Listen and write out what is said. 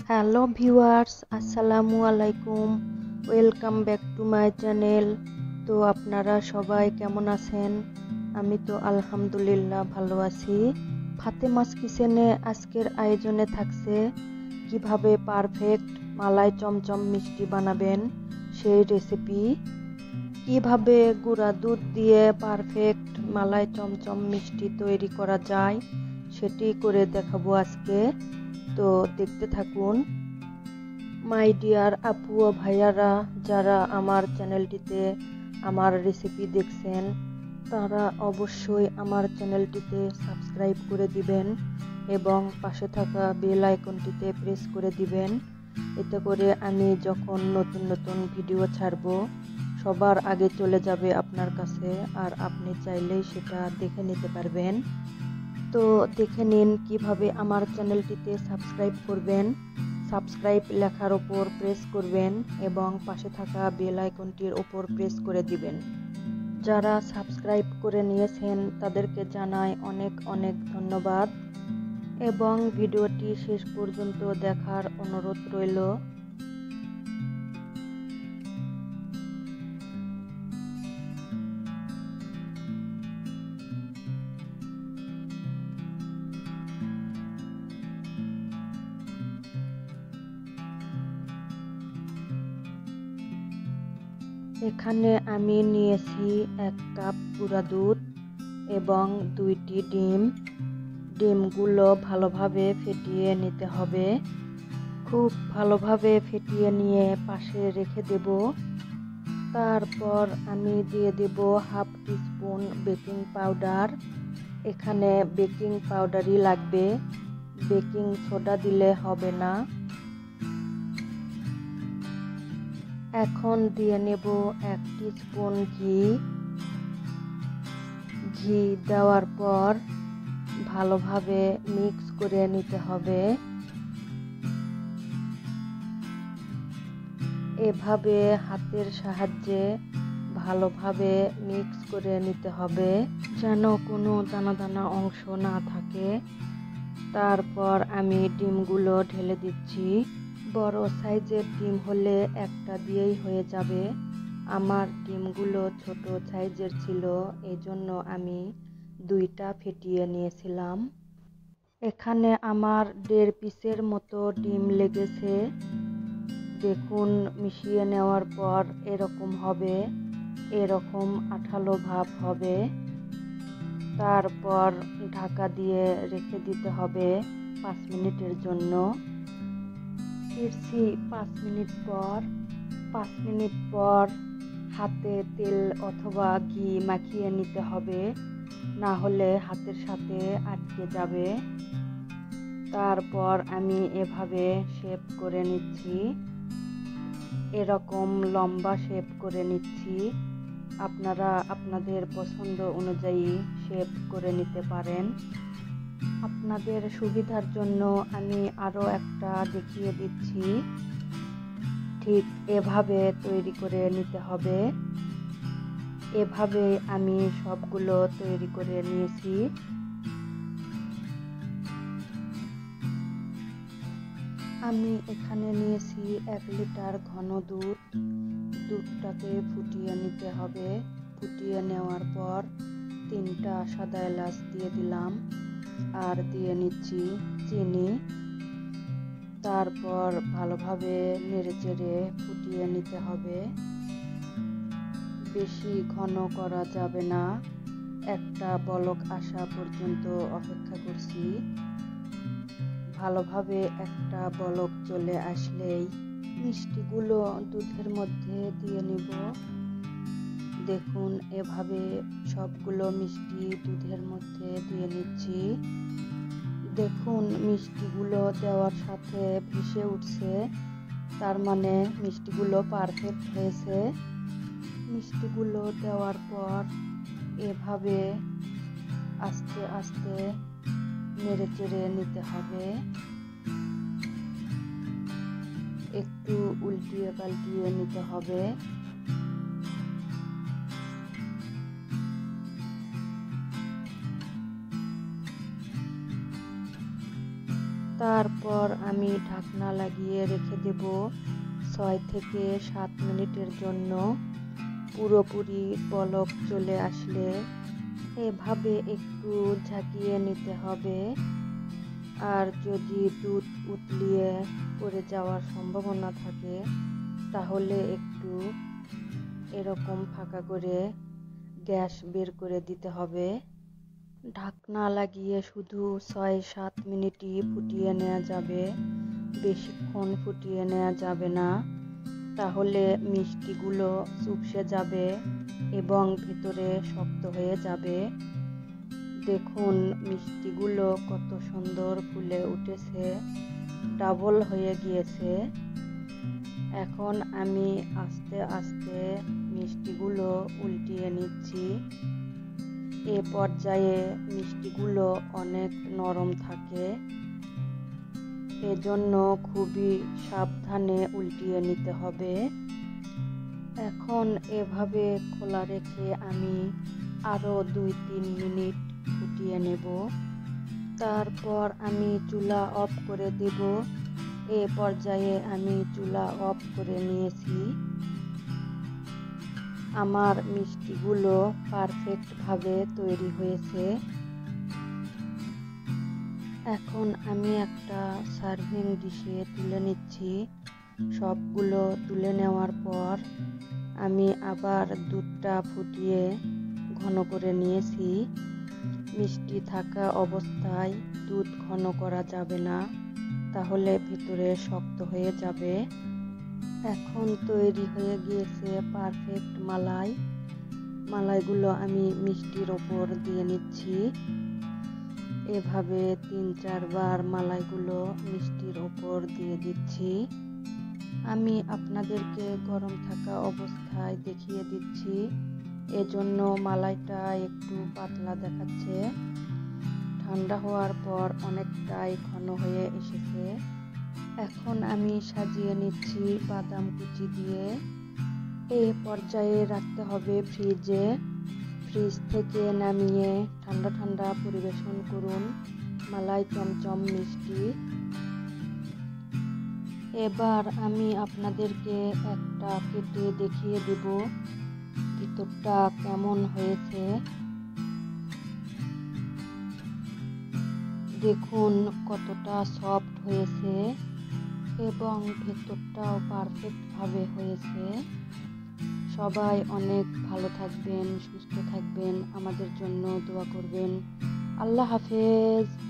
Hello viewers, আসসালামু আলাইকুম। Welcome back to my channel. তো আপনারা সবাই কেমন আছেন? আমি তো আলহামদুলিল্লাহ ভালো আছি। ফাতেমাস কিচেনে আজকের আয়োজনে থাকছে কিভাবে পারফেক্ট মালাই চমচম মিষ্টি বানাবেন সেই রেসিপি। কিভাবে গুঁড়া দুধ দিয়ে পারফেক্ট মালাই চমচম মিষ্টি তৈরি করা যায় সেটি করে দেখাবো আজকে। তো দেখতে থাকুন। মাই ডিয়ার আপু ও ভাইয়ারা, যারা আমার চ্যানেলটিতে আমার রেসিপি দেখছেন তারা অবশ্যই আমার চ্যানেলটিতে সাবস্ক্রাইব করে দিবেন এবং পাশে থাকা বেল আইকনটিতে প্রেস করে দিবেন। এতে করে আমি যখন নতুন নতুন ভিডিও ছাড়ব সবার আগে চলে যাবে আপনার কাছে, আর আপনি চাইলেই সেটা দেখে নিতে পারবেন। তো দেখে নিন কিভাবে আমার চ্যানেলটিতে সাবস্ক্রাইব করবেন। সাবস্ক্রাইব লেখার ওপর প্রেস করবেন এবং পাশে থাকা বেল আইকনটির ওপর প্রেস করে দিবেন। যারা সাবস্ক্রাইব করে নিয়েছেন তাদেরকে জানাই অনেক অনেক ধন্যবাদ এবং ভিডিওটি শেষ পর্যন্ত দেখার অনুরোধ রইল। এখানে আমি নিয়েছি 1 কাপ গুঁড়া দুধ এবং 2টি ডিম। ডিমগুলো ভালোভাবে ফেটিয়ে নিতে হবে। খুব ভালোভাবে ফেটিয়ে নিয়ে পাশে রেখে দেব। তারপর আমি দিয়ে দেব হাফ টিস্পুন বেকিং পাউডার। এখানে বেকিং পাউডারই লাগবে, বেকিং সোডা দিলে হবে না। এখন দিয়ে নেব 1 টিস্পুন ঘি। ঘি দেওয়ার পর ভালোভাবে মিক্স করে নিতে হবে। এভাবে হাতের সাহায্যে ভালোভাবে মিক্স করে নিতে হবে যেন কোনো দানা দানা অংশ না থাকে। তারপর আমি ডিমগুলো ঢেলে দিচ্ছি। বড় সাইজের ডিম হলে একটা দিয়েই হয়ে যাবে। আমার ডিমগুলো ছোট সাইজের ছিল, এজন্য আমি 2টা ফেটিয়ে নিয়েছিলাম। এখানে আমার 1.5 পিসের মতো ডিম লেগেছে। দেখুন, মিশিয়ে নেওয়ার পর এরকম হবে, এরকম আঠালো ভাব হবে। তারপর ঢাকা দিয়ে রেখে দিতে হবে 5 মিনিটের জন্য। ফিরছি 5 মিনিট পর। 5 মিনিট পর হাতে তেল অথবা ঘি মাখিয়ে নিতে হবে, না হলে হাতের সাথে আটকে যাবে। তারপর আমি এভাবে শেপ করে নিচ্ছি, এরকম লম্বা শেপ করে নিচ্ছি। আপনারা আপনাদের পছন্দ অনুযায়ী শেপ করে নিতে পারেন। আপনাদের সুবিধার জন্য আমি আরও একটা দেখিয়ে দিচ্ছি। ঠিক এভাবে তৈরি করে নিতে হবে। এভাবে আমি সবগুলো তৈরি করে নিয়েছি। আমি এখানে নিয়েছি 1 লিটার ঘন দুধ। দুধটাকে ফুটিয়ে নিতে হবে। ফুটিয়ে নেওয়ার পর 3টা সাদা এলাচ দিয়ে দিলাম, আর দিয়ে নিচ্ছি চিনি। তারপর ভালোভাবে নেড়েচেড়ে ফুটিয়ে নিতে হবে। বেশি ঘন করা যাবে না, একটা বলক আসা পর্যন্ত অপেক্ষা করছি। ভালোভাবে একটা বলক চলে আসলেই মিষ্টিগুলো দুধের মধ্যে দিয়ে নিব। দেখুন, এভাবে সবগুলো মিষ্টি দুধের মধ্যে দিয়ে নিচ্ছি। দেখুন, মিষ্টিগুলো দেওয়ার সাথে ভেসে উঠছে, তার মানে মিষ্টিগুলো পারফেক্ট হয়েছে। মিষ্টিগুলো দেওয়ার পর এভাবে আস্তে আস্তে নেড়েচেড়ে নিতে হবে। একটু উল্টিয়ে পাল্টিয়ে নিতে হবে। তারপর আমি ঢাকনা লাগিয়ে রেখে দেব 6 থেকে 7 মিনিটের জন্য। পুরোপুরি বলক চলে আসলে এভাবে একটু ঝাঁকিয়ে নিতে হবে। আর যদি দুধ উতলিয়ে পড়ে যাওয়ার সম্ভাবনা থাকে তাহলে একটু এরকম ফাঁকা করে গ্যাস বের করে দিতে হবে। ঢাকনা লাগিয়ে শুধু 6-7 মিনিটই ফুটিয়ে নেওয়া যাবে, বেশিক্ষণ ফুটিয়ে নেওয়া যাবে না, তাহলে মিষ্টিগুলো চুপসে যাবে এবং ভিতরে শক্ত হয়ে যাবে। দেখুন মিষ্টিগুলো কত সুন্দর ফুলে উঠেছে, ডাবল হয়ে গিয়েছে। এখন আমি আস্তে আস্তে মিষ্টিগুলো উল্টিয়ে নিচ্ছি। এ পর্যায়ে মিষ্টিগুলো অনেক নরম থাকে, এজন্য খুবই সাবধানে উল্টিয়ে নিতে হবে। এখন এভাবে খোলা রেখে আমি আরও 2-3 মিনিট ফুটিয়ে নেব। তারপর আমি চুলা অফ করে দেব। এ পর্যায়ে আমি চুলা অফ করে নিয়েছি। আমার মিষ্টিগুলো পারফেক্টভাবে তৈরি হয়েছে। এখন আমি একটা সার্ভিং ডিশে তুলে নিচ্ছি। সবগুলো তুলে নেওয়ার পর আমি আবার দুধটা ফুটিয়ে ঘন করে নিয়েছি। মিষ্টি থাকা অবস্থায় দুধ ঘন করা যাবে না, তাহলে ভিতরে শক্ত হয়ে যাবে। এখন তৈরি হয়ে গিয়েছে পারফেক্ট মালাই। মালাইগুলো আমি মিষ্টির ওপর দিয়ে নিচ্ছি। এভাবে 3-4 বার মালাইগুলো মিষ্টির ওপর দিয়ে দিচ্ছি। আমি আপনাদেরকে গরম থাকা অবস্থায় দেখিয়ে দিচ্ছি, এজন্য মালাইটা একটু পাতলা দেখাচ্ছে। ঠান্ডা হওয়ার পর অনেকটাই ঘন হয়ে এসেছে। এখন আমি সাজিয়ে নিচ্ছি বাদাম কুচি দিয়ে। এই পর্যায়ে রাখতে হবে ফ্রিজে। ফ্রিজ থেকে নামিয়ে ঠান্ডা ঠান্ডা পরিবেশন করুন মালাই চমচম মিষ্টি। এবার আমি আপনাদেরকে একটা কেটে দেখিয়ে দেব ভিতরটা কেমন হয়েছে। দেখুন কতটা সফট হয়েছে এবং ভেতরটাও পারফেক্টভাবে হয়েছে। সবাই অনেক ভালো থাকবেন, সুস্থ থাকবেন, আমাদের জন্য দোয়া করবেন। আল্লাহ হাফেজ।